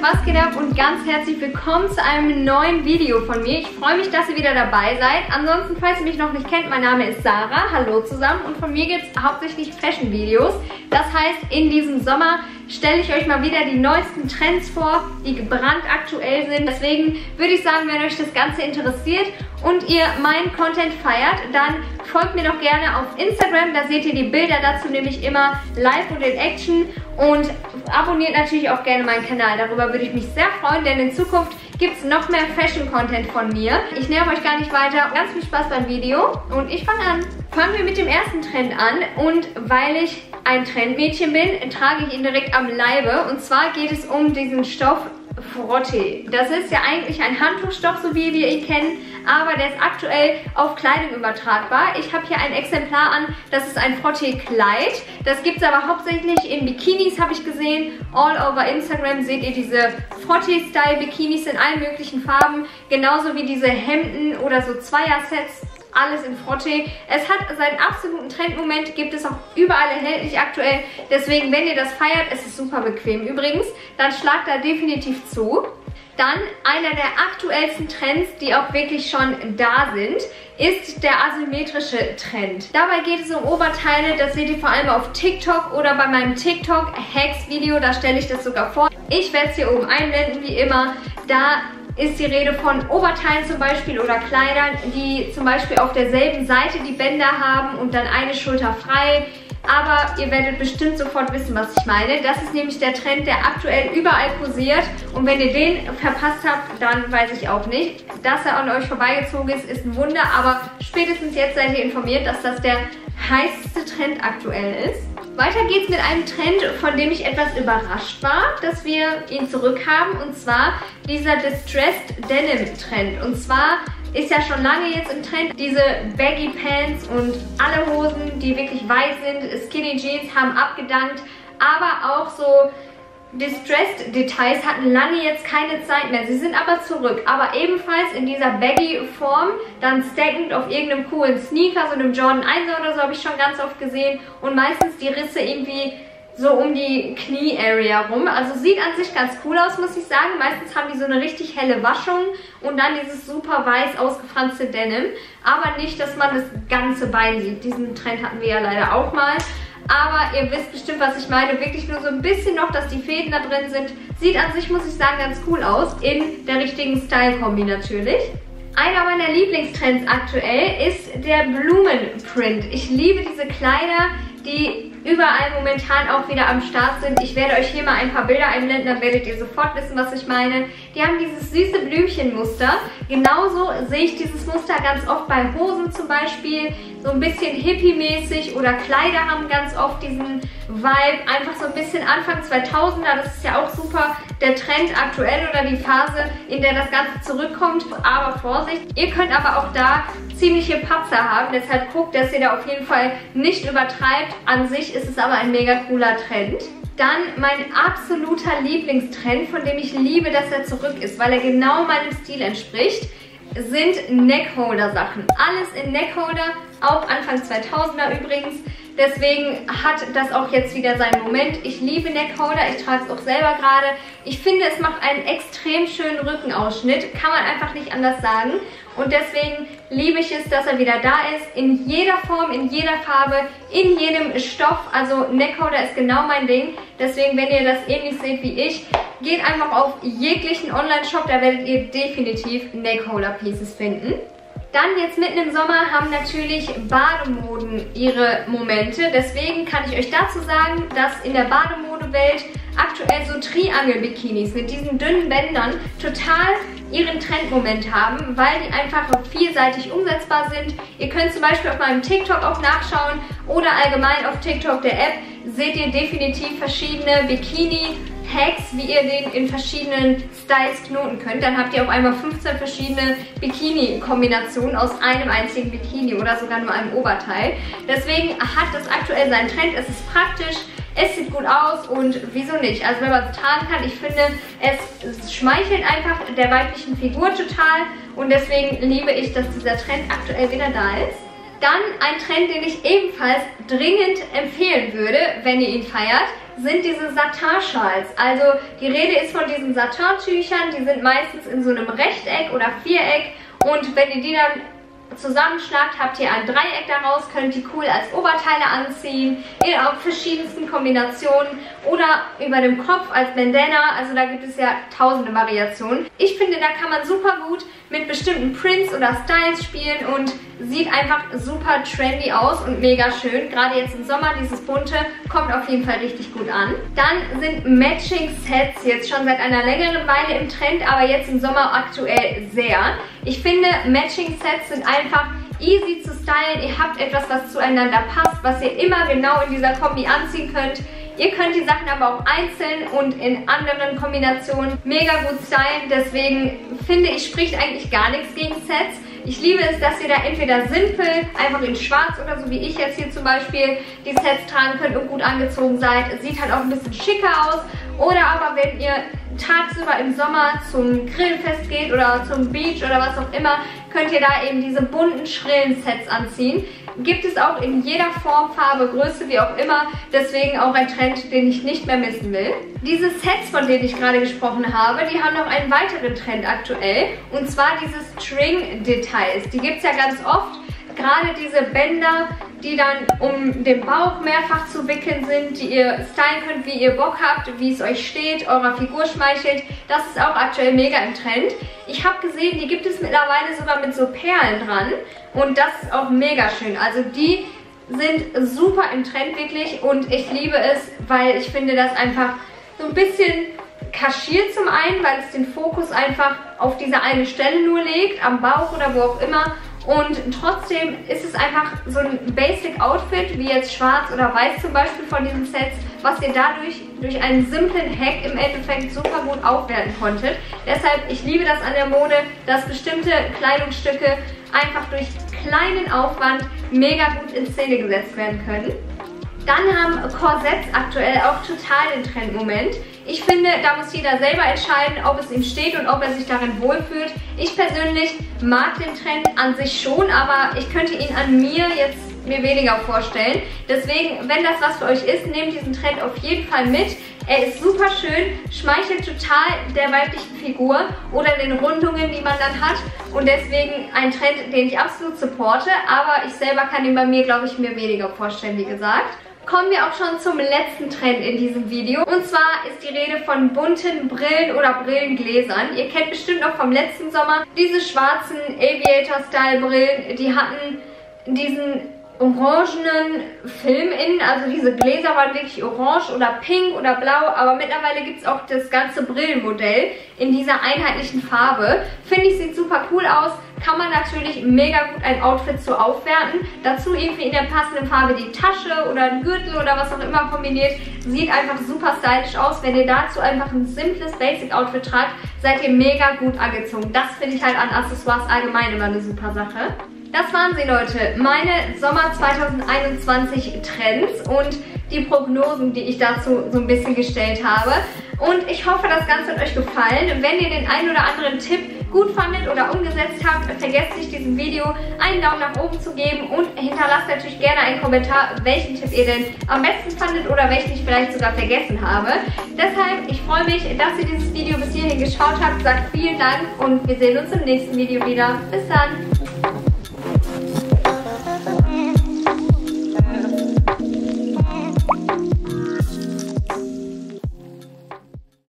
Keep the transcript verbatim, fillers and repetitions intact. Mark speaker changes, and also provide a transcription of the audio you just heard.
Speaker 1: was geht ab und ganz herzlich willkommen zu einem neuen Video von mir. Ich freue mich, dass ihr wieder dabei seid. Ansonsten, falls ihr mich noch nicht kennt, mein Name ist Sarah. Hallo zusammen und von mir gibt es hauptsächlich Fashion-Videos. Das heißt, in diesem Sommer stelle ich euch mal wieder die neuesten Trends vor, die brandaktuell sind. Deswegen würde ich sagen, wenn euch das Ganze interessiert und ihr meinen Content feiert, dann folgt mir doch gerne auf Instagram. Da seht ihr die Bilder dazu nämlich immer live und in Action. Und abonniert natürlich auch gerne meinen Kanal. Darüber würde ich mich sehr freuen, denn in Zukunft gibt es noch mehr Fashion-Content von mir. Ich nerv euch gar nicht weiter. Ganz viel Spaß beim Video und ich fange an. Fangen wir mit dem ersten Trend an und weil ich ein Trendmädchen bin, trage ich ihn direkt am Leibe. Und zwar geht es um diesen Stoff Frotté. Das ist ja eigentlich ein Handtuchstoff, so wie wir ihn kennen, aber der ist aktuell auf Kleidung übertragbar. Ich habe hier ein Exemplar an, das ist ein Frotté-Kleid. Das gibt es aber hauptsächlich in Bikinis, habe ich gesehen. All over Instagram seht ihr diese Frotté-Style-Bikinis in allen möglichen Farben, genauso wie diese Hemden oder so Zweier-Sets. Alles in Frotté. Es hat seinen absoluten Trendmoment, gibt es auch überall erhältlich aktuell. Deswegen, wenn ihr das feiert, es ist super bequem übrigens, dann schlagt da definitiv zu. Dann einer der aktuellsten Trends, die auch wirklich schon da sind, ist der asymmetrische Trend. Dabei geht es um Oberteile, das seht ihr vor allem auf TikTok oder bei meinem TikTok-Hacks-Video, da stelle ich das sogar vor. Ich werde es hier oben einblenden, wie immer. Da ist die Rede von Oberteilen zum Beispiel oder Kleidern, die zum Beispiel auf derselben Seite die Bänder haben und dann eine Schulter frei. Aber ihr werdet bestimmt sofort wissen, was ich meine. Das ist nämlich der Trend, der aktuell überall kursiert. Und wenn ihr den verpasst habt, dann weiß ich auch nicht. Dass er an euch vorbeigezogen ist, ist ein Wunder. Aber spätestens jetzt seid ihr informiert, dass das der heißeste Trend aktuell ist. Weiter geht's mit einem Trend, von dem ich etwas überrascht war, dass wir ihn zurückhaben. Und zwar dieser Distressed Denim Trend. Und zwar ist ja schon lange jetzt im Trend diese Baggy Pants und alle Hosen, die wirklich weit sind, Skinny Jeans haben abgedankt, aber auch so Distressed Details hatten lange jetzt keine Zeit mehr. Sie sind aber zurück, aber ebenfalls in dieser Baggy Form, dann stackend auf irgendeinem coolen Sneaker, so einem Jordan eins oder so habe ich schon ganz oft gesehen und meistens die Risse irgendwie so um die Knie-Area rum. Also sieht an sich ganz cool aus, muss ich sagen. Meistens haben die so eine richtig helle Waschung und dann dieses super weiß ausgefranste Denim. Aber nicht, dass man das ganze Bein sieht. Diesen Trend hatten wir ja leider auch mal. Aber ihr wisst bestimmt, was ich meine. Wirklich nur so ein bisschen noch, dass die Fäden da drin sind. Sieht an sich, muss ich sagen, ganz cool aus. In der richtigen Style-Kombi natürlich. Einer meiner Lieblingstrends aktuell ist der Blumenprint. Ich liebe diese Kleider, die überall momentan auch wieder am Start sind. Ich werde euch hier mal ein paar Bilder einblenden, dann werdet ihr sofort wissen, was ich meine. Die haben dieses süße Blümchenmuster. Genauso sehe ich dieses Muster ganz oft bei Hosen zum Beispiel. So ein bisschen hippie-mäßig oder Kleider haben ganz oft diesen Vibe. Einfach so ein bisschen Anfang zweitausender, das ist ja auch super der Trend aktuell oder die Phase, in der das Ganze zurückkommt. Aber Vorsicht, ihr könnt aber auch da ziemliche Patzer haben. Deshalb guckt, dass ihr da auf jeden Fall nicht übertreibt. An sich ist es aber ein mega cooler Trend. Dann mein absoluter Lieblingstrend, von dem ich liebe, dass er zurück ist, weil er genau meinem Stil entspricht, sind Neckholder-Sachen. Alles in Neckholder, auch Anfang zweitausender übrigens. Deswegen hat das auch jetzt wieder seinen Moment. Ich liebe Neckholder, ich trage es auch selber gerade. Ich finde, es macht einen extrem schönen Rückenausschnitt, kann man einfach nicht anders sagen. Und deswegen liebe ich es, dass er wieder da ist, in jeder Form, in jeder Farbe, in jedem Stoff. Also Neckholder ist genau mein Ding. Deswegen, wenn ihr das ähnlich seht wie ich, geht einfach auf jeglichen Online-Shop, da werdet ihr definitiv Neckholder-Pieces finden. Dann jetzt mitten im Sommer haben natürlich Bademoden ihre Momente. Deswegen kann ich euch dazu sagen, dass in der Bademodewelt aktuell so Triangel-Bikinis mit diesen dünnen Bändern total ihren Trendmoment haben, weil die einfach vielseitig umsetzbar sind. Ihr könnt zum Beispiel auf meinem TikTok auch nachschauen oder allgemein auf TikTok der App seht ihr definitiv verschiedene Bikini-Hacks, wie ihr den in verschiedenen Styles knoten könnt. Dann habt ihr auf einmal fünfzehn verschiedene Bikini-Kombinationen aus einem einzigen Bikini oder sogar nur einem Oberteil. Deswegen hat das aktuell seinen Trend. Es ist praktisch. Es sieht gut aus und wieso nicht? Also wenn man es tragen kann, ich finde, es schmeichelt einfach der weiblichen Figur total und deswegen liebe ich, dass dieser Trend aktuell wieder da ist. Dann ein Trend, den ich ebenfalls dringend empfehlen würde, wenn ihr ihn feiert, sind diese Satin-Schals. Also die Rede ist von diesen Satin-Tüchern, die sind meistens in so einem Rechteck oder Viereck und wenn ihr die dann zusammenschlagt, habt ihr ein Dreieck daraus, könnt die cool als Oberteile anziehen, in auch verschiedensten Kombinationen oder über dem Kopf als Bandana, also da gibt es ja tausende Variationen. Ich finde, da kann man super gut mit bestimmten Prints oder Styles spielen und sieht einfach super trendy aus und mega schön. Gerade jetzt im Sommer, dieses bunte, kommt auf jeden Fall richtig gut an. Dann sind Matching Sets jetzt schon seit einer längeren Weile im Trend, aber jetzt im Sommer aktuell sehr. Ich finde, Matching Sets sind einfach easy zu stylen. Ihr habt etwas, was zueinander passt, was ihr immer genau in dieser Kombi anziehen könnt. Ihr könnt die Sachen aber auch einzeln und in anderen Kombinationen mega gut stylen. Deswegen finde ich, spricht eigentlich gar nichts gegen Sets. Ich liebe es, dass ihr da entweder simpel, einfach in schwarz oder so wie ich jetzt hier zum Beispiel, die Sets tragen könnt und gut angezogen seid. Es sieht halt auch ein bisschen schicker aus. Oder aber wenn ihr tagsüber im Sommer zum Grillfest geht oder zum Beach oder was auch immer, könnt ihr da eben diese bunten, schrillen Sets anziehen. Gibt es auch in jeder Form, Farbe, Größe, wie auch immer. Deswegen auch ein Trend, den ich nicht mehr missen will. Diese Sets, von denen ich gerade gesprochen habe, die haben noch einen weiteren Trend aktuell. Und zwar diese String-Details. Die gibt es ja ganz oft. Gerade diese Bänder, die dann um den Bauch mehrfach zu wickeln sind, die ihr stylen könnt, wie ihr Bock habt, wie es euch steht, eurer Figur schmeichelt. Das ist auch aktuell mega im Trend. Ich habe gesehen, die gibt es mittlerweile sogar mit so Perlen dran. Und das ist auch mega schön. Also die sind super im Trend wirklich und ich liebe es, weil ich finde das einfach so ein bisschen kaschiert zum einen, weil es den Fokus einfach auf diese eine Stelle nur legt, am Bauch oder wo auch immer. Und trotzdem ist es einfach so ein Basic Outfit, wie jetzt schwarz oder weiß zum Beispiel von diesen Sets, was ihr dadurch durch einen simplen Hack im Endeffekt super gut aufwerten konntet. Deshalb, ich liebe das an der Mode, dass bestimmte Kleidungsstücke einfach durch kleinen Aufwand mega gut in Szene gesetzt werden können. Dann haben Korsetts aktuell auch total den Trendmoment. Ich finde, da muss jeder selber entscheiden, ob es ihm steht und ob er sich darin wohlfühlt. Ich persönlich mag den Trend an sich schon, aber ich könnte ihn an mir jetzt mir weniger vorstellen. Deswegen, wenn das was für euch ist, nehmt diesen Trend auf jeden Fall mit. Er ist super schön, schmeichelt total der weiblichen Figur oder den Rundungen, die man dann hat. Und deswegen ein Trend, den ich absolut supporte. Aber ich selber kann ihn bei mir, glaube ich, mir weniger vorstellen, wie gesagt. Kommen wir auch schon zum letzten Trend in diesem Video. Und zwar ist die Rede von bunten Brillen oder Brillengläsern. Ihr kennt bestimmt noch vom letzten Sommer diese schwarzen Aviator-Style-Brillen. Die hatten diesen orangenen Film innen, also diese Gläser waren wirklich orange oder pink oder blau, aber mittlerweile gibt es auch das ganze Brillenmodell in dieser einheitlichen Farbe. Finde ich, sieht super cool aus, kann man natürlich mega gut ein Outfit so aufwerten. Dazu irgendwie in der passenden Farbe die Tasche oder ein Gürtel oder was auch immer kombiniert, sieht einfach super stylisch aus. Wenn ihr dazu einfach ein simples Basic-Outfit tragt, seid ihr mega gut angezogen. Das finde ich halt an Accessoires allgemein immer eine super Sache. Das waren sie, Leute, meine Sommer zweitausendeinundzwanzig Trends und die Prognosen, die ich dazu so ein bisschen gestellt habe. Und ich hoffe, das Ganze hat euch gefallen. Wenn ihr den einen oder anderen Tipp gut fandet oder umgesetzt habt, vergesst nicht, diesem Video einen Daumen nach oben zu geben und hinterlasst natürlich gerne einen Kommentar, welchen Tipp ihr denn am besten fandet oder welchen ich vielleicht sogar vergessen habe. Deshalb, ich freue mich, dass ihr dieses Video bis hierhin geschaut habt. Sagt vielen Dank und wir sehen uns im nächsten Video wieder. Bis dann!